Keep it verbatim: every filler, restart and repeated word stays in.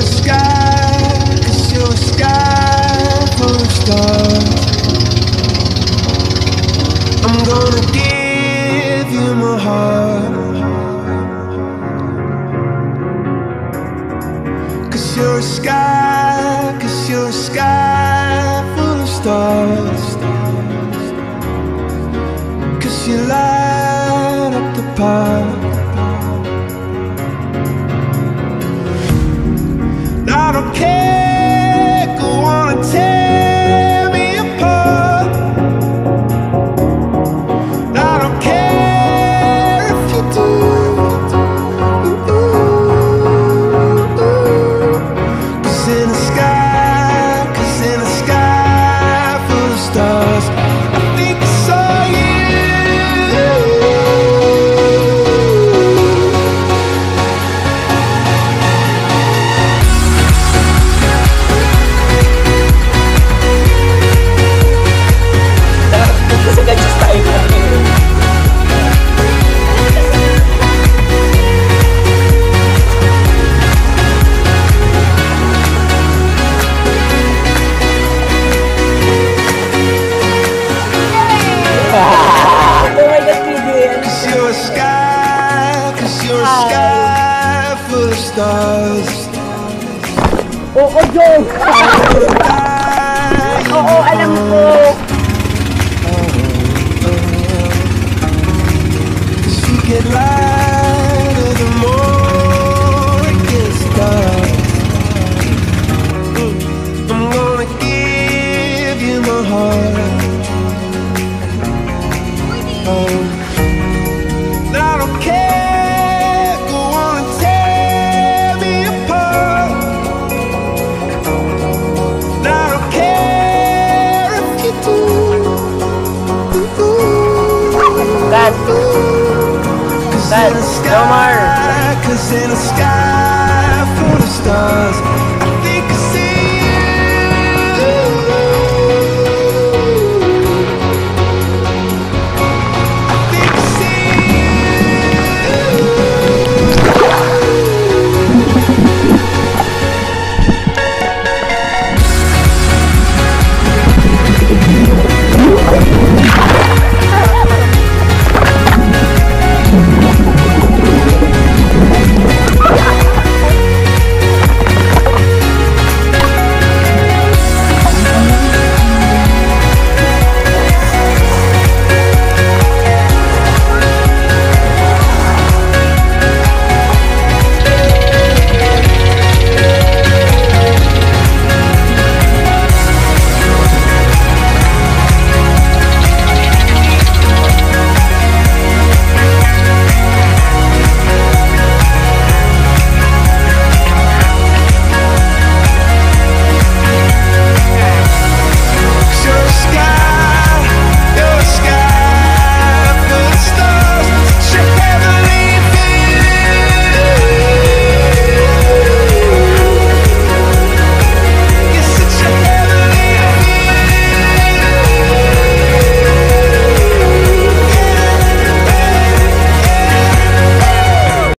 sky, cause you're a sky full of stars. I'm gonna give you my heart, cause you're a sky, cause you're a sky full of stars. Cause you light up the park. I don't care, go on and tear me apart. I don't care if you do. Cause in the sky, cause in the sky full of stars, I think I saw you. Oo, joke! Oo, alam ko! I'm gonna give you my heart. Oh, I don't care, go on and tear me apart. I don't care if you do. Dad! Dad, Omar!